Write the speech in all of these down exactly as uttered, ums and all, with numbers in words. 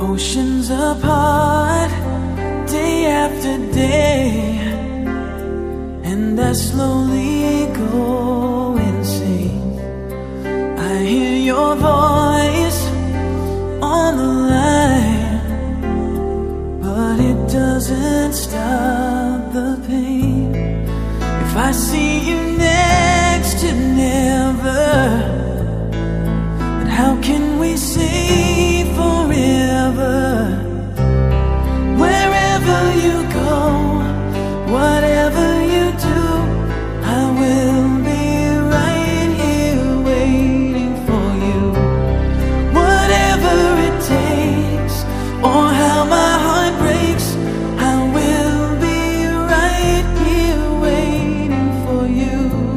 Oceans apart, day after day, and I slowly go insane. I hear your voice on the line, but it doesn't stop the pain. If I see you next to never, then how can we say forever? Wherever you go, whatever you do, I will be right here waiting for you. Whatever it takes, or how my heart breaks, I will be right here waiting for you.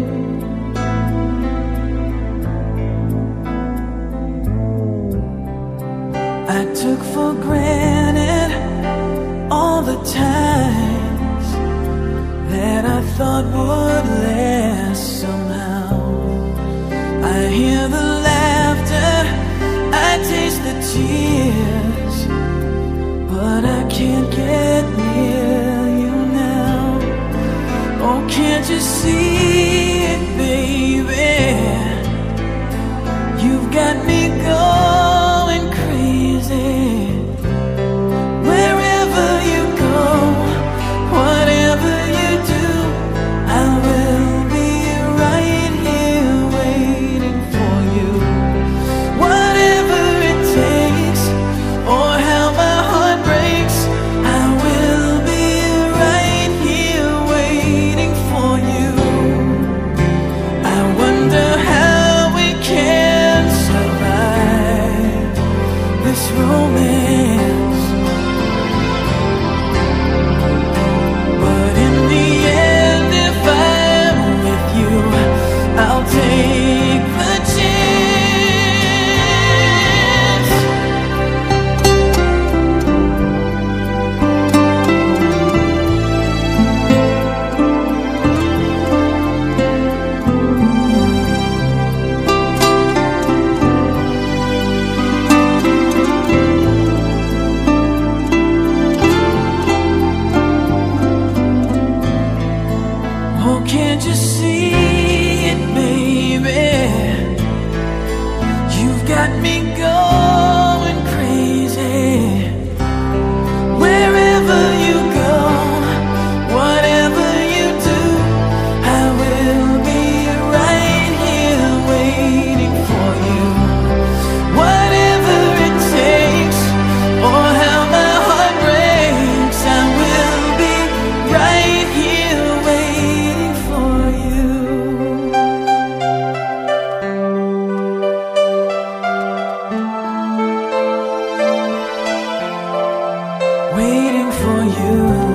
I took for granted all the times that I thought would last somehow. I hear the laughter, I taste the tears, but I can't get near you now. Oh, can't you see it, baby? You've got me going crazy. Wherever you go, whatever you do, I will be right here waiting for you. Whatever it takes, or how my heart breaks, I will be right here waiting for you. I wonder how we can survive this romance, but in the end, if I'm with you, I'll take the chance. Oh, can't you see it, baby? You've got me going crazy. Wherever you go, whatever you do, I will be right here waiting for you. Whatever it takes, or how my heart breaks, I will be right here waiting for you. Waiting for you.